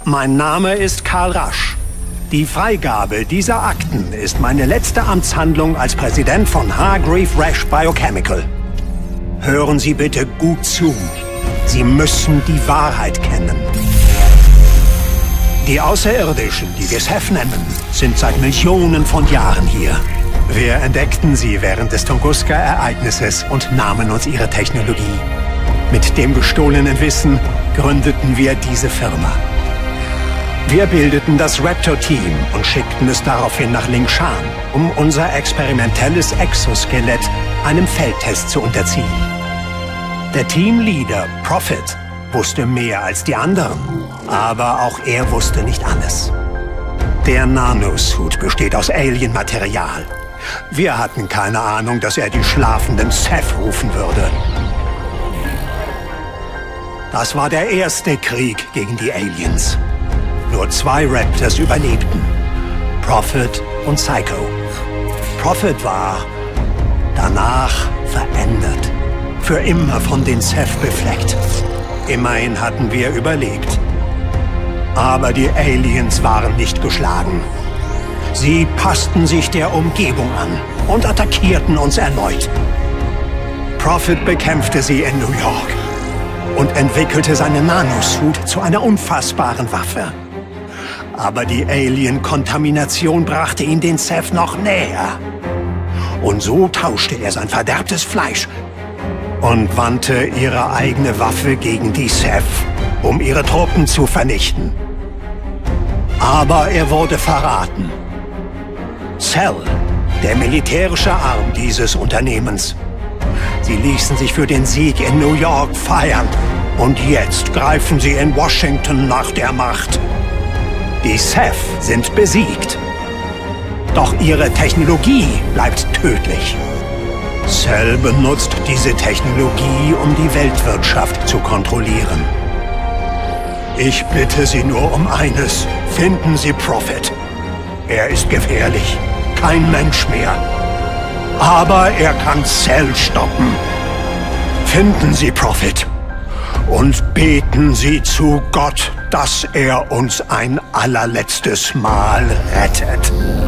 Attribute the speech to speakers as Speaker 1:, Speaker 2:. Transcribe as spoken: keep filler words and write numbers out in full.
Speaker 1: Mein Name ist Karl Rasch. Die Freigabe dieser Akten ist meine letzte Amtshandlung als Präsident von Hargreave Rasch Biochemical. Hören Sie bitte gut zu. Sie müssen die Wahrheit kennen. Die Außerirdischen, die wir Ceph nennen, sind seit Millionen von Jahren hier. Wir entdeckten sie während des Tunguska-Ereignisses und nahmen uns ihre Technologie. Mit dem gestohlenen Wissen gründeten wir diese Firma. Wir bildeten das Raptor-Team und schickten es daraufhin nach Lingshan, um unser experimentelles Exoskelett einem Feldtest zu unterziehen. Der Teamleader, Prophet, wusste mehr als die anderen, aber auch er wusste nicht alles. Der Nanosuit besteht aus Alien-Material. Wir hatten keine Ahnung, dass er die schlafenden Ceph rufen würde. Das war der erste Krieg gegen die Aliens. Nur zwei Raptors überlebten. Prophet und Psycho. Prophet war danach verändert. Für immer von den Ceph befleckt. Immerhin hatten wir überlebt. Aber die Aliens waren nicht geschlagen. Sie passten sich der Umgebung an und attackierten uns erneut. Prophet bekämpfte sie in New York und entwickelte seine Nanosuit zu einer unfassbaren Waffe. Aber die Alien-Kontamination brachte ihn den Ceph noch näher. Und so tauschte er sein verderbtes Fleisch und wandte ihre eigene Waffe gegen die Ceph, um ihre Truppen zu vernichten. Aber er wurde verraten. Cell, der militärische Arm dieses Unternehmens. Sie ließen sich für den Sieg in New York feiern. Und jetzt greifen sie in Washington nach der Macht. Die Ceph sind besiegt. Doch ihre Technologie bleibt tödlich. Cell benutzt diese Technologie, um die Weltwirtschaft zu kontrollieren. Ich bitte Sie nur um eines. Finden Sie Prophet. Er ist gefährlich. Kein Mensch mehr. Aber er kann Cell stoppen. Finden Sie Prophet. Und beten Sie zu Gott, dass er uns ein allerletztes Mal rettet.